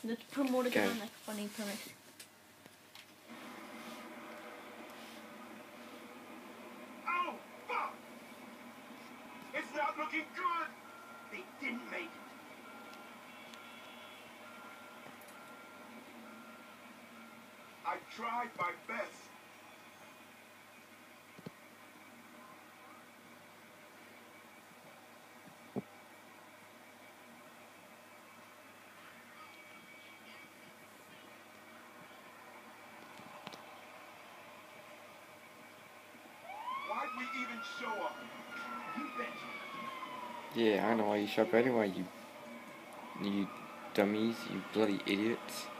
Let's promote it Okay. on like funny premise. Oh, fuck! It's not looking good! They didn't make it. I tried my best. Why'd we even show up? You betcha. Yeah, I know why you shop anyway, you dummies, you bloody idiots.